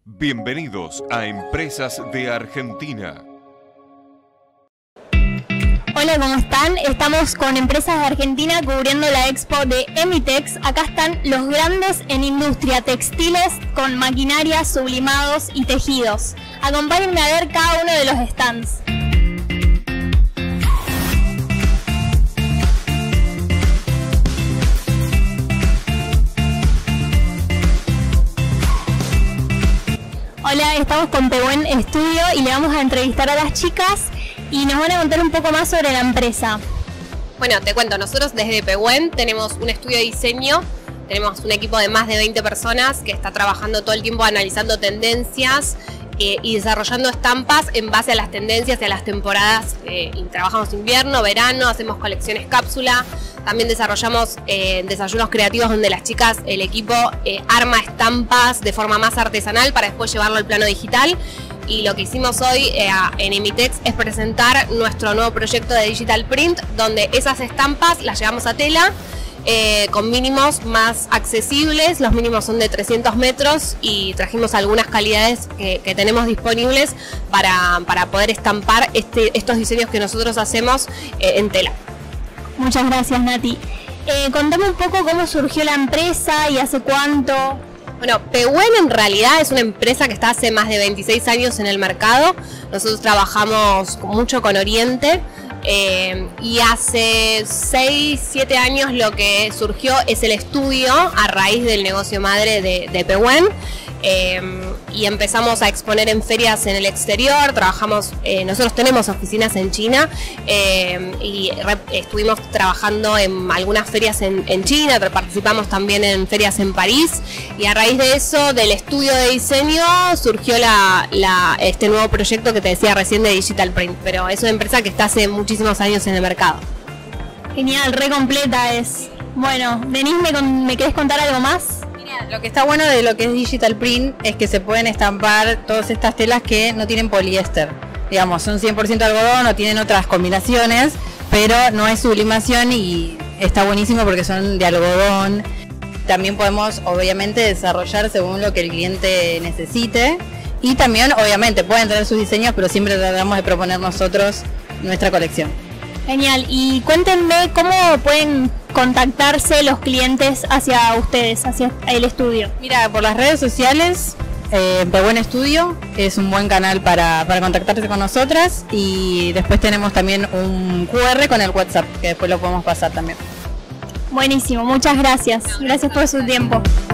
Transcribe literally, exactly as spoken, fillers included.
Bienvenidos a Empresas de Argentina. Hola, ¿cómo están? Estamos con Empresas de Argentina cubriendo la expo de Emitex. Acá están los grandes en industria, textiles con maquinaria, sublimados y tejidos. Acompáñenme a ver cada uno de los stands. Hola, estamos con Pehuen Studio y le vamos a entrevistar a las chicas y nos van a contar un poco más sobre la empresa. Bueno, te cuento, nosotros desde Pehuen tenemos un estudio de diseño, tenemos un equipo de más de veinte personas que está trabajando todo el tiempo analizando tendencias eh, y desarrollando estampas en base a las tendencias y a las temporadas. Eh, y trabajamos invierno, verano, hacemos colecciones cápsula, también desarrollamos eh, desayunos creativos donde las chicas, el equipo eh, arma estampas de forma más artesanal para después llevarlo al plano digital. Y lo que hicimos hoy eh, en Emitex es presentar nuestro nuevo proyecto de Digital Print, donde esas estampas las llevamos a tela eh, con mínimos más accesibles. Los mínimos son de trescientos metros y trajimos algunas calidades que, que tenemos disponibles para, para poder estampar este, estos diseños que nosotros hacemos eh, en tela. Muchas gracias, Nati. Eh, contame un poco cómo surgió la empresa y hace cuánto. Bueno, Pehuen en realidad es una empresa que está hace más de veintiséis años en el mercado. Nosotros trabajamos mucho con Oriente eh, y hace seis, siete años lo que surgió es el estudio a raíz del negocio madre de, de Pehuen. Eh, y empezamos a exponer en ferias en el exterior, trabajamos, eh, nosotros tenemos oficinas en China eh, y re, estuvimos trabajando en algunas ferias en, en China, participamos también en ferias en París y a raíz de eso, del estudio de diseño, surgió la, la, este nuevo proyecto que te decía recién de Digital Print, pero es una empresa que está hace muchísimos años en el mercado. Genial, re completa es. Bueno, Denise, ¿me, ¿me querés contar algo más? Lo que está bueno de lo que es Digital Print es que se pueden estampar todas estas telas que no tienen poliéster. Digamos, son cien por ciento algodón o tienen otras combinaciones, pero no es sublimación y está buenísimo porque son de algodón. También podemos, obviamente, desarrollar según lo que el cliente necesite. Y también, obviamente, pueden tener sus diseños, pero siempre tratamos de proponer nosotros nuestra colección. Genial, y cuéntenme cómo pueden contactarse los clientes hacia ustedes, hacia el estudio. Mira, por las redes sociales, eh, Pehuen Studio es un buen canal para, para contactarse con nosotras y después tenemos también un cu erre con el WhatsApp, que después lo podemos pasar también. Buenísimo, muchas gracias. Gracias por su tiempo.